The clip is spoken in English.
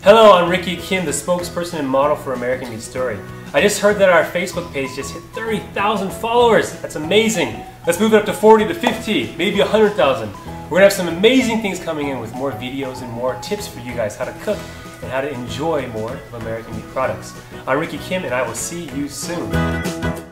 Hello, I'm Ricky Kim, the spokesperson and model for American Meat Story. I just heard that our Facebook page just hit 30,000 followers. That's amazing. Let's move it up to 40 to 50, maybe 100,000. We're gonna have some amazing things coming in with more videos and more tips for you guys how to cook and how to enjoy more of American meat products. I'm Ricky Kim and I will see you soon.